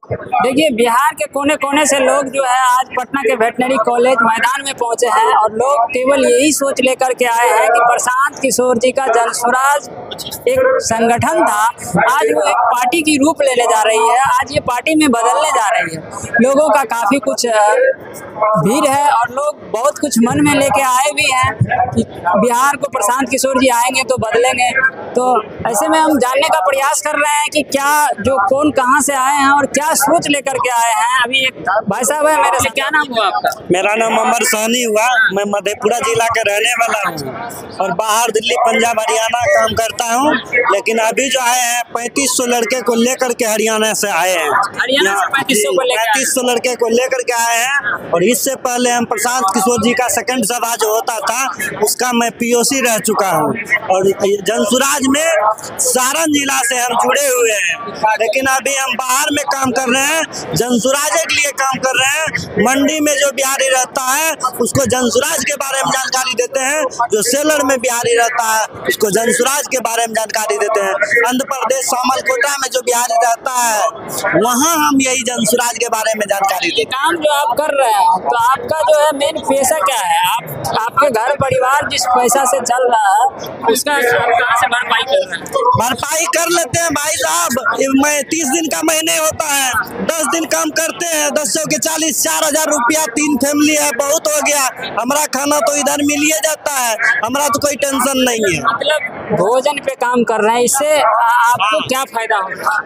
देखिए, बिहार के कोने कोने से लोग जो है आज पटना के वेटनरी कॉलेज मैदान में पहुंचे हैं और लोग केवल यही सोच लेकर के आए हैं कि प्रशांत किशोर जी का जन स्वराज एक संगठन था, आज वो एक पार्टी की रूप लेने जा रही है, आज ये पार्टी में बदलने जा रही है। लोगों का काफी कुछ भीड़ है और लोग बहुत कुछ मन में लेके आए भी हैं कि बिहार को प्रशांत किशोर जी आएंगे तो बदलेंगे। तो ऐसे में हम जानने का प्रयास कर रहे हैं कि क्या जो कौन कहां से आए हैं और क्या सोच लेकर के आए हैं। अभी एक भाई साहब है मेरे से, क्या नाम हुआ आपका? मेरा नाम अमर सहनी हुआ। मैं मधेपुरा जिला का रहने वाला हूँ और बाहर दिल्ली, पंजाब, हरियाणा काम करता हूँ। लेकिन अभी जो आए हैं 3500 लड़के को लेकर के हरियाणा से आए हैं। हरियाणा से 3500 लड़के को लेकर के आए हैं। और इससे पहले हम प्रशांत किशोर जी का सेकंड सभा जो होता था उसका मैं पीओसी रह चुका हूँ और जनसुराज में सारण जिला से हम जुड़े हुए हैं। लेकिन अभी हम बाहर में काम कर रहे हैं, जनसुराज के लिए काम कर रहे हैं। मंडी में जो बिहारी रहता है उसको जनसुराज के बारे में जानकारी देते हैं, जो सेलर में बिहारी रहता है उसको जनसुराज के बारे में जानकारी देते हैं। आंध्र प्रदेश सामलकोटा में जो बिहारी रहता है वहाँ हम यही जनसुराज के बारे में जानकारी देते हैं। काम जो आप कर रहे हैं तो आपका जो है मेन पेशा क्या है? आपके घर परिवार जिस पैसा से चल रहा है उसका आप कहाँ से भरपाई कर रहे हैं? भरपाई कर लेते हैं भाई साहब। मैं 30 दिन का महीने होता है, 10 दिन काम करते हैं, 10 के 40, 4000 रुपया। 3 फैमिली है, बहुत हो गया। हमारा खाना तो इधर मिल ही जाता है, हमारा तो कोई टेंशन नहीं है। मतलब भोजन पे काम कर रहे हैं, इससे आपको क्या फायदा होगा?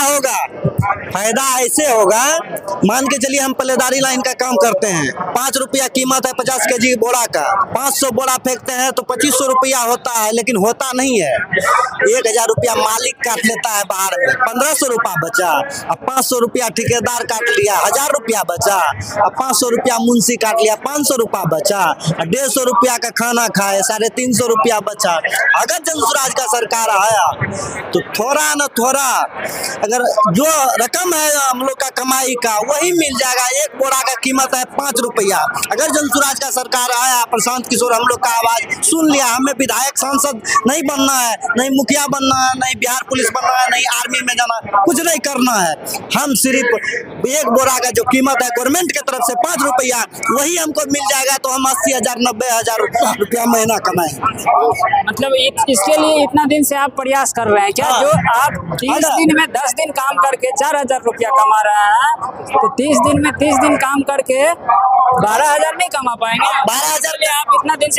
फायदा ऐसे होगा, मान के चलिए हम पल्लेदारी लाइन का काम करते हैं, 5 रुपया कीमत है 50 केजी बोरा का। 500 बोरा फेंकते हैं तो 2500 रुपया होता है, लेकिन होता नहीं है। 1000 रुपया मालिक काट लेता है बाहर में, 1500 रुपया बचा। अब 500 रुपया ठेकेदार काट लिया, 1000 रुपया बचा। अब 500 रुपया मुंशी काट लिया, 500 रुपया बचा। 150 रुपया का खाना खाए, 350 रुपया बचा। अगर जनसुराज का सरकार आया तो थोड़ा न थोड़ा, अगर जो रकम है हम लोग का कमाई का वही मिल जाएगा। एक बोरा का कीमत है 5 रुपया। अगर जनसुराज का सरकार आया, प्रशांत किशोर हम लोग का आवाज सुन लिया, हमें विधायक सांसद नहीं बनना है, नहीं मुखिया बनना है, नहीं बिहार पुलिस बनना है, नहीं आर्मी में जाना, कुछ नहीं करना है। हम सिर्फ एक बोरा का जो कीमत है गवर्नमेंट की तरफ से 5 रुपया, वही हमको मिल जाएगा तो हम 80,000 90,000 रुपया महीना कमाएंगे। मतलब इसके लिए इतना दिन से आप प्रयास कर रहे हैं क्या? जो आप 30 दिन में 10 दिन काम करके 4000 रुपया कमा रहे हैं, तो 30 दिन में 30 दिन काम करके 12,000 नहीं कमा पाएंगे? 12,000 में आप इतना दिन से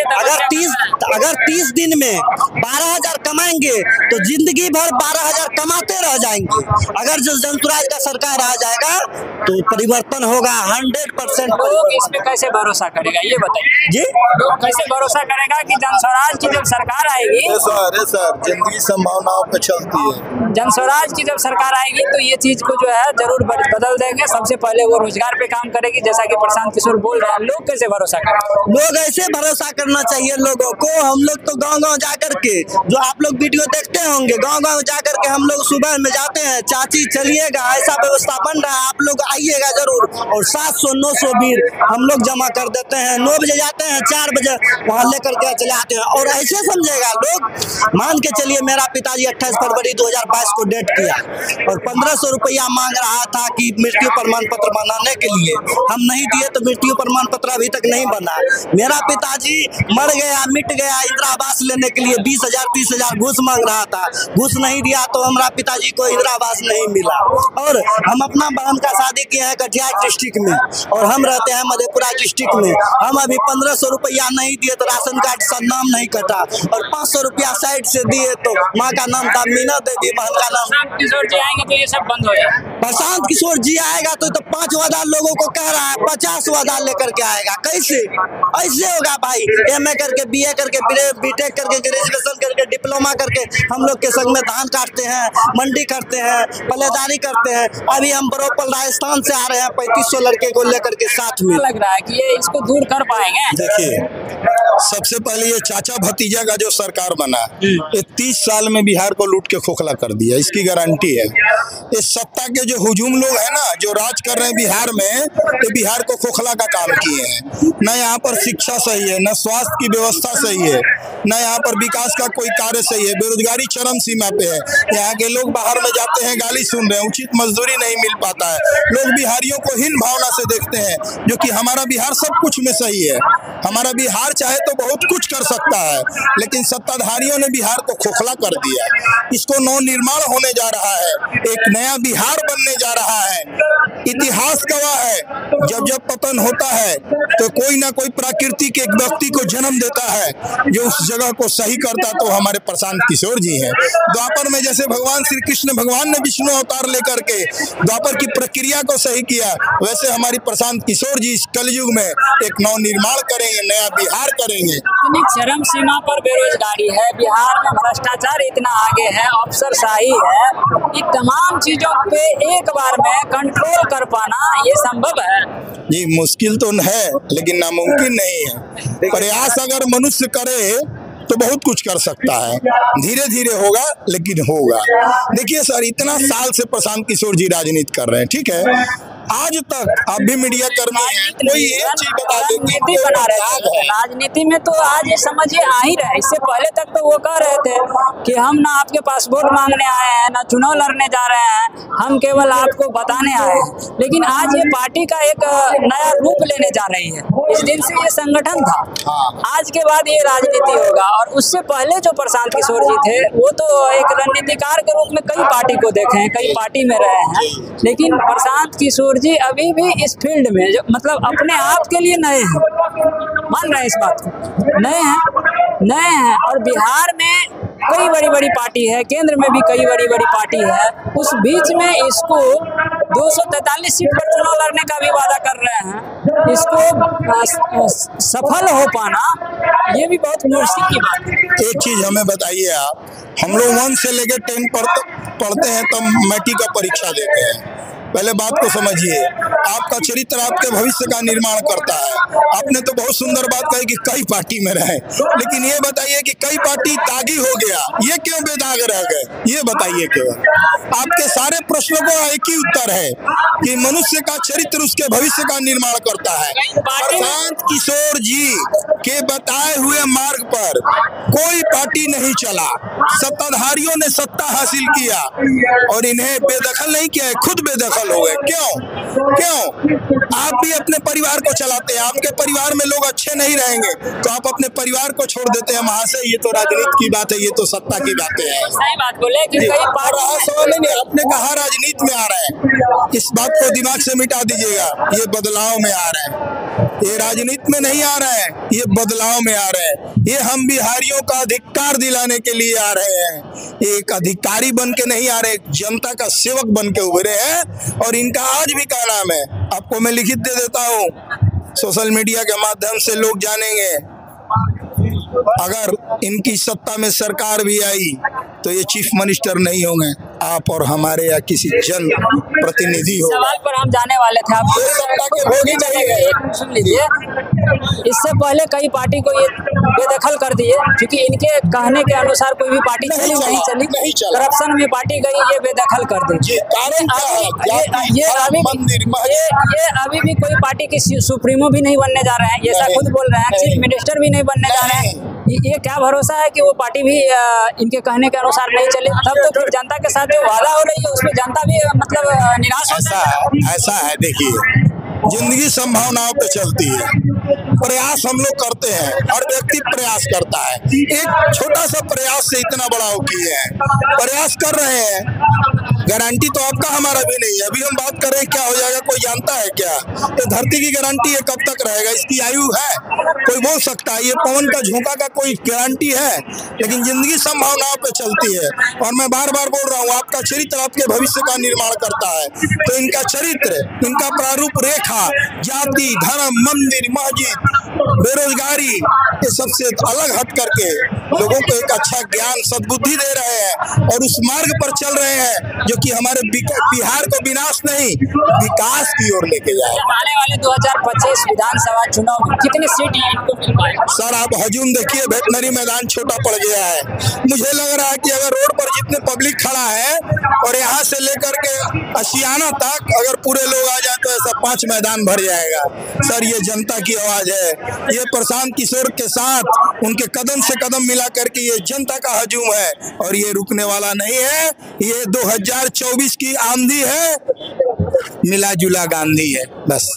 अगर 30 दिन में 12,000 कमाएंगे तो जिंदगी भर 12,000 कमाते रह जाएंगे। अगर जो जनसुराज का सरकार आ जाएगा तो परिवर्तन होगा 100%। लोग इस पे कैसे भरोसा करेगा ये बताइए जी? लोग कैसे भरोसा करेगा कि जनस्वराज की जब सरकार आएगी? सर जिंदगी संभावनाओं पे चलती है। जनस्वराज की जब सरकार आएगी तो ये चीज को जो है जरूर बदल देंगे। सबसे पहले वो रोजगार पे काम करेगी, जैसा कि प्रशांत किशोर बोल रहे हैं। लोग कैसे भरोसा करें? लोग ऐसे भरोसा करना चाहिए लोगों को। हम लोग तो गांव-गांव जाकर के, जो आप लोग वीडियो देखते होंगे, गांव-गांव जाकर के हम लोग सुबह में जाते हैं, चाची चलिएगा, ऐसा व्यवस्था बन रहा है, आप लोग आइएगा जरूर। और 700-900 वीर हम लोग जमा कर देते हैं। 9 बजे जाते हैं, 4 बजे वहाँ लेकर के चले आते हैं। और ऐसे समझेगा लोग, मान के चलिए मेरा पिताजी 28 फरवरी 2022 को डेट किया और 1500 रुपया मांग रहा था कि मृत्यु प्रमाण पत्र बनाने के लिए। हम नहीं दिए तो मृत्यु प्रमाण पत्र अभी तक नहीं बना। मेरा पिताजी मर गया, मिट गया, इंदिरा आवास लेने के लिए 20,000 30,000 घूस मांग रहा था। घूस नहीं दिया तो हमारा पिताजी को इंदिरा आवास नहीं मिला। और हम अपना बहन का शादी किए हैं कटिहार डिस्ट्रिक्ट में और हम रहते हैं मधेपुरा डिस्ट्रिक्ट में। हम अभी 1500 रुपया नहीं दिए तो राशन कार्ड से नाम नहीं कटा और 500 रुपया साइड से दिए तो माँ का नाम था मीना देवी, बहन का नाम। प्रशांत किशोर जी आएंगे तो ये सब बंद हो जाएगा। प्रशांत किशोर जी आएगा तो 5 वादा लोगों को कह रहा है, 50 वादा लेकर के आएगा। कैसे ऐसे होगा भाई? MA करके, BA करके, BTech करके, ग्रेजुएशन करके, डिप्लोमा करके हम लोग के संग में धान काटते हैं, मंडी करते हैं, पल्लेदारी करते हैं। अभी हम बरोपल राजस्थान से आ रहे हैं 3500 लड़के को लेकर के साथ में। लग रहा है कि ये इसको दूर कर पाएंगे? देखिए सबसे पहले ये चाचा भतीजा का जो सरकार बना, ये 30 साल में बिहार को लूट के खोखला कर दिया, इसकी गारंटी है। ये सत्ता के जो हुजूम लोग हैं ना, जो राज कर रहे हैं बिहार में, ये बिहार को खोखला का काम किए हैं। न यहाँ पर शिक्षा सही है, न स्वास्थ्य की व्यवस्था सही है, न यहाँ पर विकास का कोई कार्य सही है। बेरोजगारी चरम सीमा पे है। यहाँ के लोग बाहर में जाते हैं, गाली सुन रहे हैं, उचित मजदूरी नहीं मिल पाता है। लोग बिहारियों को हीन भावना से देखते हैं, जो कि हमारा बिहार सब कुछ में सही है। हमारा बिहार चाहे तो बहुत कुछ कर सकता है, लेकिन सत्ताधारियों ने बिहार को खोखला कर दिया। इसको नवनिर्माण होने जा रहा है, एक नया बिहार बनने जा रहा है। इतिहास गवाह है, जब जब पतन होता है तो कोई ना कोई प्राकृतिक एक व्यक्ति को जन्म देता है जो उस जगह को सही करता, तो हमारे प्रशांत किशोर जी हैं। द्वापर में जैसे भगवान श्री कृष्ण भगवान ने विष्णु अवतार लेकर के द्वापर की प्रक्रिया को सही किया, वैसे हमारी प्रशांत किशोर जी इस कलयुग में एक नवनिर्माण करेंगे, नया बिहार करेंगे। इतनी चरम सीमा पर बेरोजगारी है, बिहार में भ्रष्टाचार इतना आगे है, अफसरशाही है, ये तमाम चीजों पे एक बार में कंट्रोल कर पाना ये संभव है? जी मुश्किल तो है, लेकिन नामुमकिन नहीं है। प्रयास अगर मनुष्य करे तो बहुत कुछ कर सकता है। धीरे धीरे होगा, लेकिन होगा। देखिए सर, इतना साल से प्रशांत किशोर जी राजनीति कर रहे हैं, ठीक है। आज तक आप भी मीडिया कर्मी हैं, कोई एक चीज बता दें, राजनीति बना रहे थे। राजनीति में तो आज ये समझिए आ ही रहे। इससे पहले तक तो वो कह रहे थे कि हम ना आपके पास वोट मांगने आए हैं, ना चुनाव लड़ने जा रहे हैं, हम केवल आपको बताने आए हैं। लेकिन आज ये पार्टी का एक नया रूप लेने जा रही है। इस दिन से ये संगठन था, आज के बाद ये राजनीति होगा। और उससे पहले जो प्रशांत किशोर जी थे, वो तो एक रणनीतिकार के रूप में कई पार्टी को देखे हैं, कई पार्टी में रहे हैं। लेकिन प्रशांत किशोर जी अभी भी इस फील्ड में जो मतलब अपने आप के लिए नए हैं, मान रहे हैं इस बात को, नए हैं। और बिहार में कई बड़ी बड़ी पार्टी है, केंद्र में भी कई बड़ी बड़ी पार्टी है, उस बीच में इसको 243 सीट पर चुनाव लड़ने का भी वादा कर रहे हैं। इसको सफल हो पाना ये भी बहुत मुश्किल की बात है। एक चीज हमें बताइए आप, हम लोग 1 से लेकर 10 पढ़ते हैं, तब मैट्रिक का परीक्षा देते हैं। पहले बात को समझिए, आपका चरित्र आपके भविष्य का निर्माण करता है। आपने तो बहुत सुंदर बात कही कि कई पार्टी में रहे, लेकिन ये बताइए कि कई पार्टी दागी हो गया, ये क्यों बेदाग रह गए, ये बताइए क्यों? आपके सारे प्रश्नों का एक ही उत्तर है कि मनुष्य का चरित्र उसके भविष्य का निर्माण करता है। प्रशांत किशोर जी के बताए हुए मार्ग पर कोई पार्टी नहीं चला। सत्ताधारियों ने सत्ता हासिल किया और इन्हें बेदखल नहीं किया है, खुद बेदखल हो गए। क्यों? आप भी अपने परिवार को चलाते हैं, आपके परिवार में लोग अच्छे नहीं रहेंगे तो आप अपने परिवार को छोड़ देते हैं वहां से। ये तो राजनीति की बात है, ये तो सत्ता की बातें हैं। सही बात बोले कि कई सवाल नहीं, आपने कहा राजनीति में आ रहे हैं, इस बात को दिमाग से मिटा दीजिएगा। ये बदलाव में आ रहे हैं, ये राजनीति में नहीं आ रहे हैं, ये बदलाव में आ रहे हैं। ये हम बिहारियों का अधिकार दिलाने के लिए आ रहे हैं। एक अधिकारी बन के नहीं आ रहे, जनता का सेवक बन के उभरे हैं। और इनका आज भी क्या नाम है, आपको मैं लिखित दे देता हूँ, सोशल मीडिया के माध्यम से लोग जानेंगे। अगर इनकी सत्ता में सरकार भी आई तो ये चीफ मिनिस्टर नहीं होंगे, आप और हमारे या किसी जन प्रतिनिधि हो। सवाल पर हम जाने वाले थे, आप सत्ता के भोगी नहीं गए। सुन लीजिए, इससे पहले कई पार्टी को ये बेदखल कर दिए, क्योंकि इनके कहने के अनुसार कोई भी पार्टी नहीं चली, करप्शन में पार्टी गई, ये बेदखल कर दी। ये अभी भी कोई पार्टी की सुप्रीमो भी नहीं बनने जा रहे हैं, ये ऐसा खुद बोल रहे हैं। चीफ मिनिस्टर भी नहीं बनने जा रहे हैं। ये क्या भरोसा है कि वो पार्टी भी इनके कहने के अनुसार नहीं चले? तब तो फिर जनता के साथ जो वादा हो रही है उसमें जनता भी मतलब निराश हो जाती है। ऐसा है, देखिए जिंदगी संभावनाओं पे चलती है। प्रयास हम लोग करते हैं, हर व्यक्ति प्रयास करता है। एक छोटा सा प्रयास से इतना बड़ा हो किए हैं, प्रयास कर रहे हैं। गारंटी तो आपका हमारा भी नहीं है। अभी हम बात कर रहे हैं, क्या हो जाएगा कोई जानता है क्या? तो धरती की गारंटी है, कब तक रहेगा इसकी आयु है, कोई बोल सकता है। ये पवन का झोंका का कोई गारंटी है? लेकिन जिंदगी संभावनाओं पे चलती है। और मैं बार बार बोल रहा हूँ, आपका चरित्र आपके भविष्य का निर्माण करता है। तो इनका चरित्र, इनका प्रारूप रेखा, जाति, धर्म, मंदिर, मस्जिद, बेरोजगारी, ये सबसे अलग हट करके लोगों को एक अच्छा ज्ञान, सद्बुद्धि दे रहे हैं और उस मार्ग पर चल रहे हैं जो जो कि हमारे बिहार को विनाश नहीं विकास की ओर लेके जाए। आने वाले 2025 विधानसभा चुनाव में कितने सीट इनको मिल पाएंगे? सर आप हजूम देखिए, वेटनरी मैदान छोटा पड़ गया है। मुझे लग रहा है कि अगर रोड पर जितने पब्लिक खड़ा है और यहाँ से लेकर के अशियाना तक अगर पूरे लोग आ जाए तो ऐसा 5 मैदान भर जाएगा। सर ये जनता की आवाज है, ये प्रशांत किशोर के साथ उनके कदम से कदम मिला करके ये जनता का हजूम है और ये रुकने वाला नहीं है। ये 2024 की आंधी है, मिला जुला गांधी है बस।